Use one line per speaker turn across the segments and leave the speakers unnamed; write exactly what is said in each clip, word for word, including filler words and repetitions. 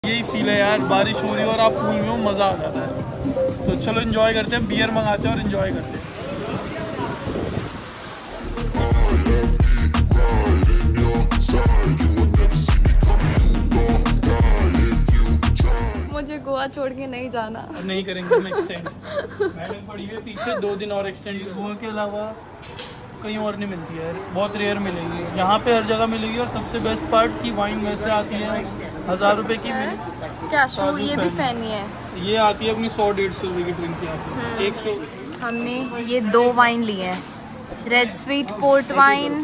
यही फील है यार, बारिश हो रही है और आप पूल में हो, मज़ा आ जाता है। तो चलो एंजॉय करते हैं, बियर मंगाते हैं और एंजॉय करते हैं।
मुझे गोवा छोड़ के नहीं जाना।
नहीं करेंगे हम एक्सटेंड। मैडम पड़ी है पीछे, दो दिन और एक्सटेंड। गोवा के अलावा कहीं और नहीं मिलती है, बहुत रेयर मिलेगी। यहाँ पे हर जगह मिलेगी। और सबसे बेस्ट पार्ट की वाइन वैसे आती है हज़ार रुपए की।
क्या शू, ये भी फैनी है।
ये आती है अपनी सौ डेढ़ सौ रुपये की ड्रिंक की आती है। एक सौ।
हमने ये दो वाइन लिए हैं, रेड स्वीट पोर्ट वाइन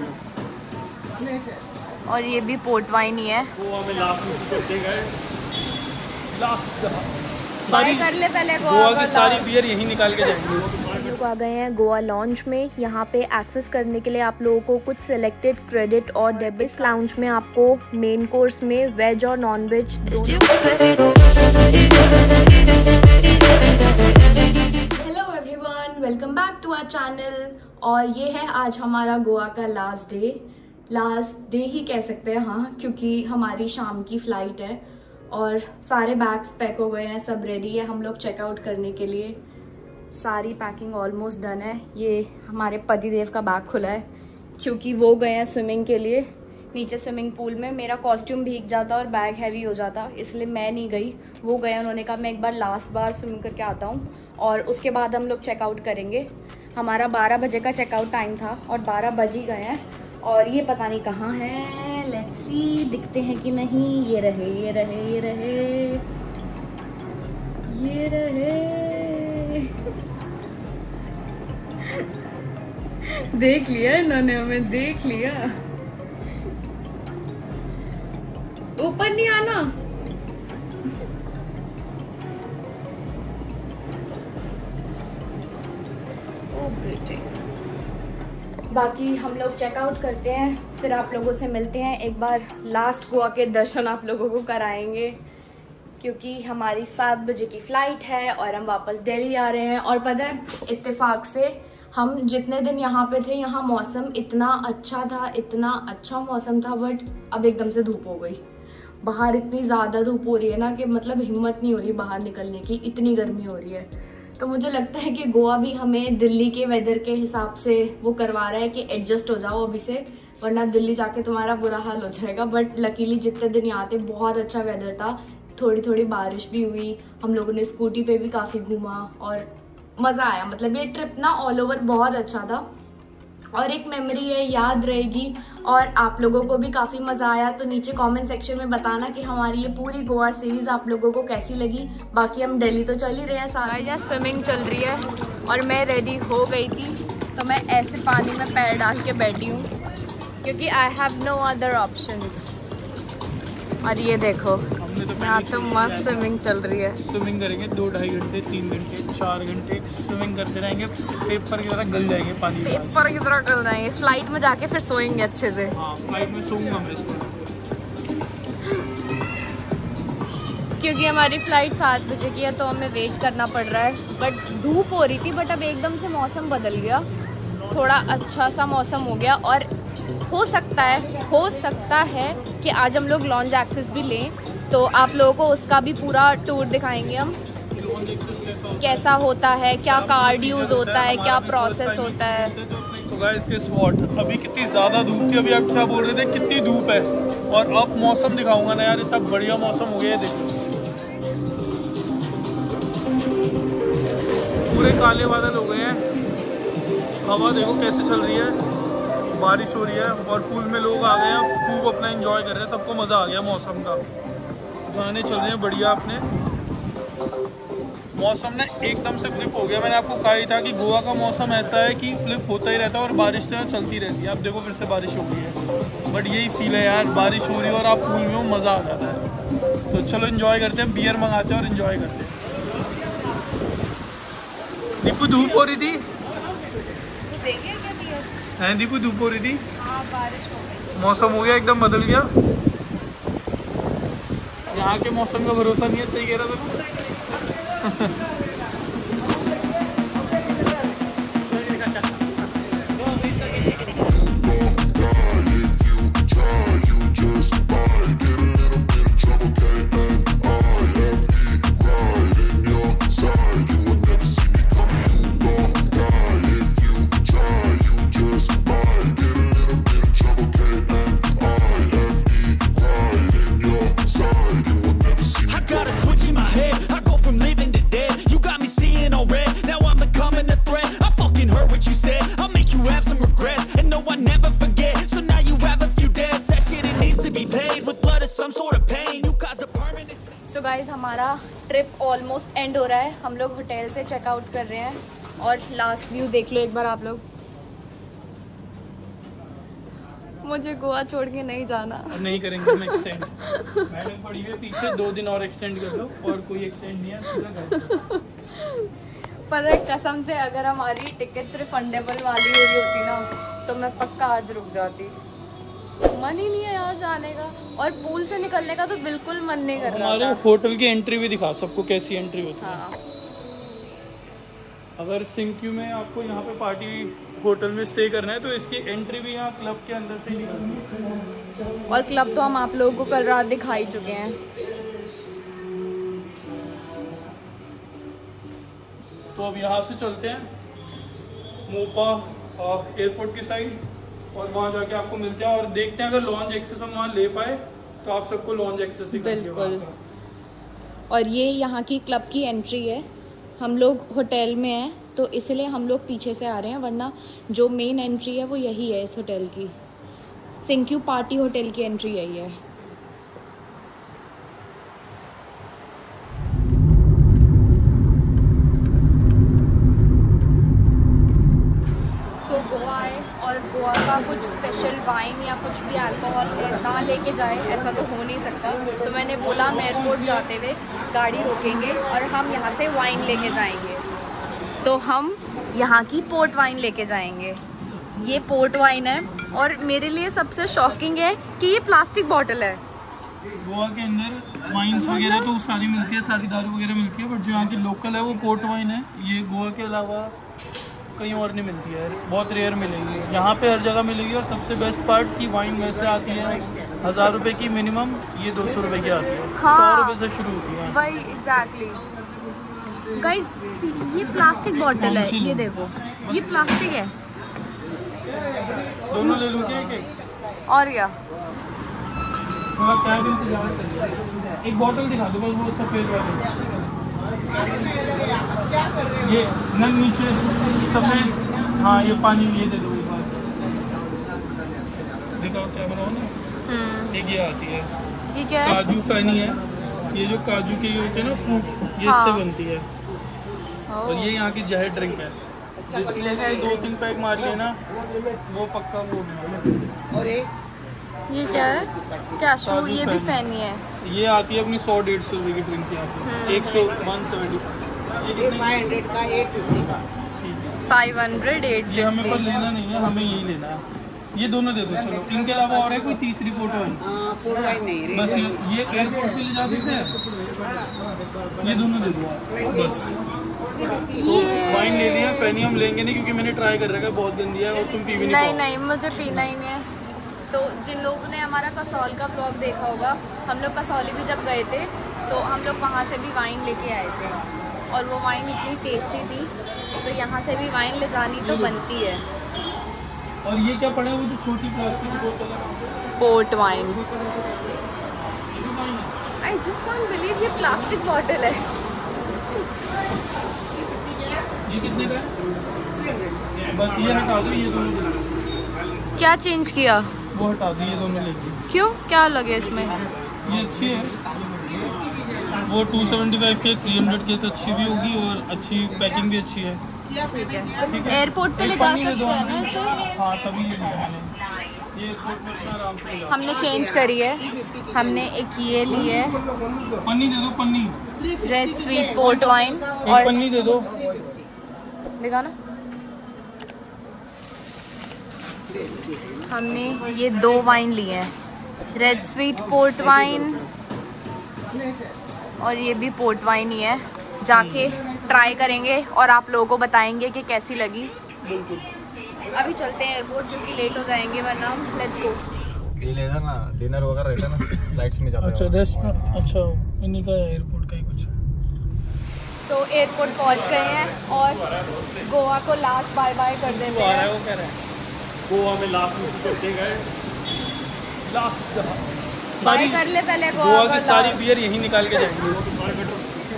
और ये भी पोर्ट वाइन ही है।
गोवा में लास्ट लास्ट
सारी कर ले पहले गोवा,
गोवा की सारी बियर यहीं निकाल के जाएंगे।
हम लोग आ गए हैं गोवा लॉन्ज में। यहाँ पे एक्सेस करने के लिए आप लोगों को कुछ सिलेक्टेड क्रेडिट और डेबिट लाउंज में आपको मेन कोर्स में वेज और non veg hello everyone, welcome back to our channel. और ये है आज हमारा गोवा का लास्ट डे। लास्ट डे ही कह सकते हैं, हाँ, क्योंकि हमारी शाम की फ़्लाइट है और सारे बैग्स पैक हो गए हैं, सब रेडी है हम लोग चेकआउट करने के लिए। सारी पैकिंग ऑलमोस्ट डन है। ये हमारे पतिदेव का बैग खुला है क्योंकि वो गए हैं स्विमिंग के लिए नीचे स्विमिंग पूल में। मेरा कॉस्ट्यूम भीग जाता और बैग हैवी हो जाता, इसलिए मैं नहीं गई, वो गए। उन्होंने कहा मैं एक बार लास्ट बार स्विमिंग करके आता हूँ और उसके बाद हम लोग चेकआउट करेंगे। हमारा बारह बजे का चेकआउट टाइम था और बारह बज ही गए हैं। और ये पता नहीं कहाँ है, लेट्स सी दिखते हैं कि नहीं। ये रहे ये रहे ये रहे ये रहे देख लिया इन्होंने, हमें देख लिया। ऊपर नहीं आना। ओ बेटे, बाकी हम लोग चेकआउट करते हैं, फिर आप लोगों से मिलते हैं। एक बार लास्ट गोवा के दर्शन आप लोगों को कराएंगे क्योंकि हमारी सात बजे की फ़्लाइट है और हम वापस दिल्ली आ रहे हैं। और पता है, इत्तेफाक से हम जितने दिन यहाँ पे थे, यहाँ मौसम इतना अच्छा था, इतना अच्छा मौसम था, बट अब एकदम से धूप हो गई। बाहर इतनी ज़्यादा धूप हो रही है ना कि मतलब हिम्मत नहीं हो रही बाहर निकलने की, इतनी गर्मी हो रही है। तो मुझे लगता है कि गोवा भी हमें दिल्ली के वेदर के हिसाब से वो करवा रहा है कि एडजस्ट हो जाओ अभी से, वरना दिल्ली जाके तुम्हारा बुरा हाल हो जाएगा। बट लकीली जितने दिन यहाँ थे बहुत अच्छा वेदर था, थोड़ी थोड़ी बारिश भी हुई, हम लोगों ने स्कूटी पे भी काफ़ी घूमा और मज़ा आया। मतलब ये ट्रिप ना ऑल ओवर बहुत अच्छा था और एक मेमोरी है, याद रहेगी। और आप लोगों को भी काफ़ी मज़ा आया तो नीचे कमेंट सेक्शन में बताना कि हमारी ये पूरी गोवा सीरीज़ आप लोगों को कैसी लगी। बाकी हम दिल्ली तो चल ही रहे हैं सारा।
यहाँ स्विमिंग चल रही है और मैं रेडी हो गई थी, तो मैं ऐसे पानी में पैर डाल के बैठी हूँ क्योंकि I have no other options. और ये देखो यहाँ तो मस्त स्विमिंग चल रही है।
स्विमिंग करेंगे दो ढाई घंटे, तीन घंटे, चार घंटे स्विमिंग करते रहेंगे। पेपर की तरह गल जाएंगे पानी में,
पेपर की तरह गल जाएंगे। फ्लाइट में जाके फिर सोएंगे अच्छे से।
हाँ, फ्लाइट में सोऊंगा मैं इसको,
क्योंकि हमारी फ़्लाइट सात बजे की है तो हमें वेट करना पड़ रहा है। बट धूप हो रही थी, बट अब एकदम से मौसम बदल गया, थोड़ा अच्छा सा मौसम हो गया। और हो सकता है हो सकता है कि आज हम लोग लॉन्ज एक्सेस भी लें, तो आप लोगों को उसका भी पूरा टूर दिखाएंगे हम, कैसा होता है, क्या कार्ड यूज़ होता है, क्या प्रोसेस होता है।
तो गाइस के स्पॉट अभी कितनी ज़्यादा धूप थी, अभी आप क्या बोल रहे थे कितनी धूप है, और अब मौसम दिखाऊंगा ना यार, इतना बढ़िया मौसम हो गया है। देखो पूरे काले बादल हो गए हैं, हवा देखो कैसे चल रही है, बारिश हो रही है और पूल में लोग आ गए हैं, खूब अपना एंजॉय कर रहे हैं, सबको मज़ा आ गया मौसम का। गाने चल रहे हैं बढ़िया अपने। मौसम ना एकदम से फ्लिप हो गया। मैंने आपको कहा ही था कि गोवा का मौसम ऐसा है कि फ्लिप होता ही रहता है और बारिश तो चलती रहती है। अब देखो फिर से बारिश हो गई है, बट यही फील है यार, बारिश हो रही है और आप पूल में हो, मज़ा आ जाता है। तो चलो एंजॉय करते हैं, बियर मंगाते हैं और एंजॉय करते हैं। दीपू धूप हो रही थी, हैं दीपू धूप हो रही थी,
हाँ बारिश हो गई,
मौसम हो गया एकदम बदल गया। यहाँ के मौसम का भरोसा नहीं है, सही कह रहा था।
Just buy, get a little bit of trouble, K and head. I go from living to dead. You got me seeing all red. Now I'm becoming a threat. I fucking heard what you said. I'll make you have some regrets. And no, I never forget. So now you have a few debts. That shit, it needs to be paid with blood or some sort of pain. You caused a permanent.
So guys हमारा trip almost end हो रहा है। हम लोग hotel से checkout कर रहे हैं और लास्ट व्यू देख लो एक बार आप लोग। मुझे गोवा छोड़ के नहीं जाना।
नहीं करेंगे हम एक्सटेंड। मैडम पड़ी हुई पीछे, दो दिन और एक्सटेंड कर लो और कोई एक्सटेंड नहीं है।
पर कसम से अगर हमारी टिकट रिफंडेबल वाली हो रही होती ना तो मैं पक्का आज रुक जाती। मन ही नहीं है यार जाने का, और पूल से निकलने का तो बिल्कुल मन नहीं कर रहा।
हमारे होटल की एंट्री भी दिखा सबको कैसी एंट्री होती है।
हाँ।
अगर सिंक्यू में आपको यहाँ पे पार्टी होटल में स्टे करना है तो इसकी एंट्री भी यहाँ क्लब के अंदर से ही निकलनी है।
और क्लब तो हम आप लोगों को कल रात दिखा ही चुके हैं।
तो अब यहाँ से चलते हैं मोपा एयरपोर्ट की साइड और वहाँ जाके आपको मिलते हैं और देखते हैं अगर लॉन्च एक्सेस हम वहाँ ले पाए तो आप सबको लॉन्च एक्सेस दिखाएंगे।
बिल्कुल। और ये यहाँ की क्लब की एंट्री है। हम लोग होटल में हैं तो इसलिए हम लोग पीछे से आ रहे हैं, वरना जो मेन एंट्री है वो यही है इस होटल की। सिंक्यू पार्टी होटल की एंट्री यही है। और गोवा का कुछ स्पेशल वाइन या कुछ भी अल्कोहल ना लेके जाए ऐसा तो हो नहीं सकता। तो मैंने बोला हम एयरपोर्ट जाते हुए गाड़ी रोकेंगे और हम यहाँ से वाइन लेके जाएंगे। तो हम यहाँ की पोर्ट वाइन लेके जाएंगे। ये पोर्ट वाइन है और मेरे लिए सबसे शॉकिंग है कि ये प्लास्टिक बॉटल है।
गोवा के अंदर वाइन्स वगैरह तो सारी मिलती है, सारी दारू वगैरह मिलती है, बट जो यहाँ की लोकल है वो पोर्ट वाइन है। ये गोवा के अलावा कहीं और नहीं मिलती है, बहुत रेयर मिलेगी। यहाँ पे हर जगह मिलेगी और सबसे बेस्ट पार्ट की वाइन वैसे आती है हज़ार रुपए की मिनिमम, ये दो सौ रुपये की आती है। हाँ, सौ रुपये से शुरू होती है।
वही एग्जैक्टली। गाइस ये प्लास्टिक बॉटल है, ये देखो ये प्लास्टिक है।
दोनों ले लूँ क्या एक एक?
और क्या
थोड़ा क्या इंतजार करिए। एक बॉटल दिखा दो बस, वो सफ़ेद वाली। ये नल नीचे सफेद, हाँ ये पानी ये दे दो एक बार। देखो क्या बनाओ ना, एक ये आती है,
ये क्या है?
काजू फैनी है। ये जो काजू के ये होते हैं ना फ्रूट, ये
हाँ।
इससे बनती है। और ये यहाँ की जहर ड्रिंक है, जिसमें दो तीन पैक मार लिए ना वो पक्का वो नहीं।
और ये क्या है? क्या शू? ये भी फैनी है।
ये आती है अपनी सौ डेढ़ सौ रुपये की ड्रिंक यहाँ पे। एक सौ वन सेवेंटी फाइव हंड्रेड का एट फिफ्टी का
फाइव हंड्रेड एट
ये हमें पर लेना नहीं है, हमें यही लेना है। ये दोनों दे दो चलो। इनके अलावा और है कोई तीसरी पोर्ट वाइन? पोर्ट वाइन नहीं, बस ये ये एयरपोर्ट पे ले जा सकते हैं। ये दोनों दे दो बस। तो वाइन ले लिया, फैनी हम लेंगे नहीं क्योंकि मैंने ट्राई कर रखा है, बहुत गंदी है और तुम पी भी नहीं
नहीं नहीं मुझे पीना ही नहीं है। तो जिन लोगों ने हमारा कसौल का ब्लॉग देखा होगा, हम लोग कसौली भी जब गए थे तो हम लोग वहाँ से भी वाइन लेके आए थे और वो वाइन इतनी टेस्टी थी, तो यहाँ से भी वाइन ले जानी तो बनती है।
और ये क्या पड़ा है वो जो छोटी प्लास्टिक की बोतल है?
Port wine. I just can't believe ये प्लास्टिक बॉटल है।
ये कितने का है? बस ये हटा दो, ये दोनों दे दो।
क्या चेंज किया?
वो हटा दो, ये दोनों लेंगे।
क्यों, क्या लगे इसमें?
ये अच्छी है, वो टू सेवेंटी फाइव के थ्री हंड्रेड के तो अच्छी भी होगी और अच्छी पैकिंग भी अच्छी है।
ठीक है, एयरपोर्ट पे ले जा सकते हैं ना इसे?
हाँ तभी ये लिया मैंने, ये एयरपोर्ट पे इतना आराम से ले जाओ।
हमने चेंज करी है, हमने एक ये ली है
पन्नी दे दो, पन्नी
रेड स्वीट पोर्ट वाइन।
और पन्नी दे दो,
दिखा ना। हमने ये दो वाइन लिए हैं, रेड स्वीट पोर्ट वाइन और ये भी पोर्ट वाइन ही है। जाके ट्राई करेंगे और आप लोगों को बताएंगे कि कैसी लगी। अभी चलते हैं एयरपोर्ट क्योंकि लेट हो जाएंगे वरना। Let's go.
ये ले ना डिनर वगैरह रहता है ना, फ्लाइट्स में जाते हैं।
अच्छा रेस्टोरेंट, अच्छा इन्हीं का एयरपोर्ट का ही कुछ।
तो एयरपोर्ट पहुंच गए हैं और गोवा को लास्ट बाय बाय कर देते हैं।
वो कह रहे हैं गोवा में लास्ट में करते गाइस, लास्ट
बाय कर ले पहले।
गोवा की सारी बियर यहीं निकाल के जाएंगे।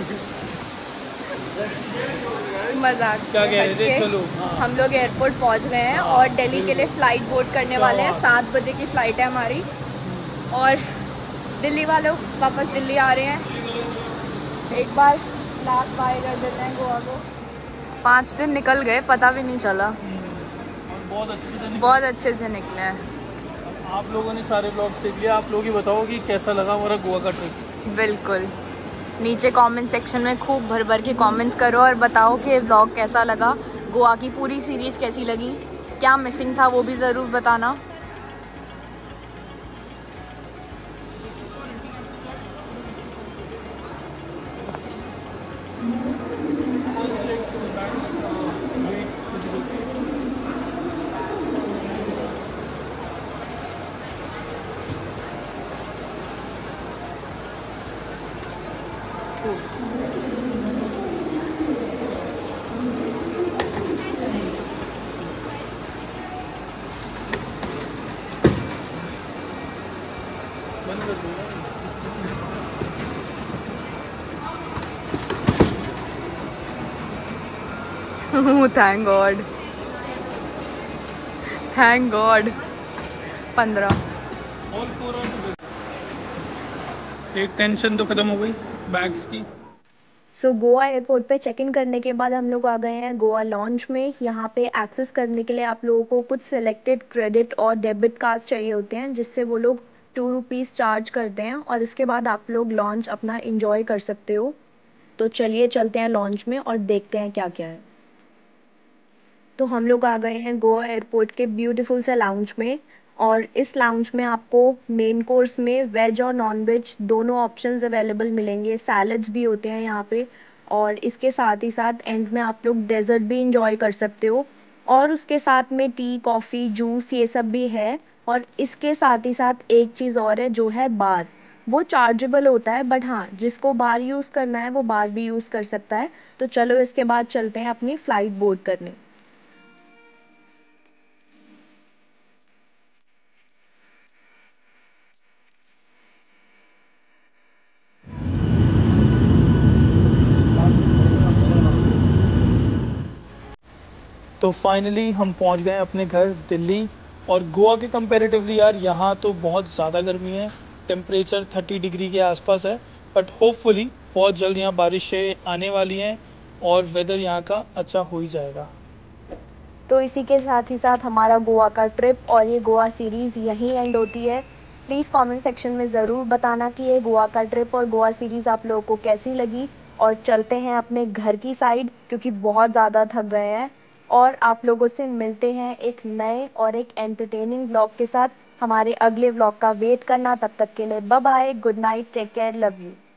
मजाक
क्या
से
कह रहे थे?
हटके
चलो, हाँ।
हम लोग एयरपोर्ट पहुंच गए हैं
हाँ,
और दिल्ली के लिए
बिल्कुल।
फ़्लाइट बोर्ड करने
क्या
वाले हैं।
बात।
सात बजे की फ़्लाइट है हमारी और दिल्ली वालों वापस दिल्ली आ रहे हैं। एक बार लास्ट बाय कर देते हैं गोवा को। पाँच दिन निकल गए, पता भी नहीं चला।
और बहुत अच्छे से निकले।
बहुत अच्छे से निकले हैं।
आप लोगों ने सारे ब्लॉग्स देख लिया, आप लोग ही बताओ कि कैसा लगा हमारा गोवा का ट्रिप।
बिल्कुल, नीचे कमेंट सेक्शन में खूब भर भर के कमेंट्स करो और बताओ कि व्लॉग कैसा लगा, गोवा की पूरी सीरीज़ कैसी लगी, क्या मिसिंग था वो भी ज़रूर बताना।
बंद कर दूंगा।
Thank God, thank God. पंद्रह।
All four are together. एक टेंशन तो खत्म हो गई बैग्स की।
सो so, गोवा एयरपोर्ट पे चेक इन करने के बाद हम लोग आ गए हैं गोवा लॉन्च में। यहाँ पे एक्सेस करने के लिए आप लोगों को कुछ सिलेक्टेड क्रेडिट और डेबिट कार्ड चाहिए होते हैं, जिससे वो लोग टू रुपीज़ चार्ज करते हैं और इसके बाद आप लोग लॉन्च अपना इंजॉय कर सकते हो। तो चलिए चलते हैं लॉन्च में और देखते हैं क्या क्या है। तो हम लोग आ गए हैं गोवा एयरपोर्ट के ब्यूटीफुल से लाउंज में और इस लाउंज में आपको मेन कोर्स में वेज और नॉन वेज दोनों ऑप्शंस अवेलेबल मिलेंगे। सैलड्स भी होते हैं यहाँ पे और इसके साथ ही साथ एंड में आप लोग डेजर्ट भी इंजॉय कर सकते हो और उसके साथ में टी, कॉफ़ी, जूस ये सब भी है। और इसके साथ ही साथ एक चीज़ और है जो है बार। वो चार्जेबल होता है बट हाँ, जिसको बार यूज़ करना है वो बार भी यूज़ कर सकता है। तो चलो इसके बाद चलते हैं अपनी फ़्लाइट बोर्ड करने।
तो फाइनली हम पहुंच गए अपने घर दिल्ली। और गोवा के कंपैरेटिवली यार यहाँ तो बहुत ज़्यादा गर्मी है, टेम्परेचर तीस डिग्री के आसपास है। बट होपफुली बहुत जल्द यहाँ बारिशें आने वाली हैं और वेदर यहाँ का अच्छा हो ही जाएगा।
तो इसी के साथ ही साथ हमारा गोवा का ट्रिप और ये गोवा सीरीज़ यहीं एंड होती है। प्लीज़ कमेंट सेक्शन में ज़रूर बताना कि ये गोवा का ट्रिप और गोवा सीरीज़ आप लोगों को कैसी लगी। और चलते हैं अपने घर की साइड क्योंकि बहुत ज़्यादा थक गए हैं और आप लोगों से मिलते हैं एक नए और एक एंटरटेनिंग व्लॉग के साथ। हमारे अगले व्लॉग का वेट करना, तब तक के लिए bye bye, good night, take care, love you.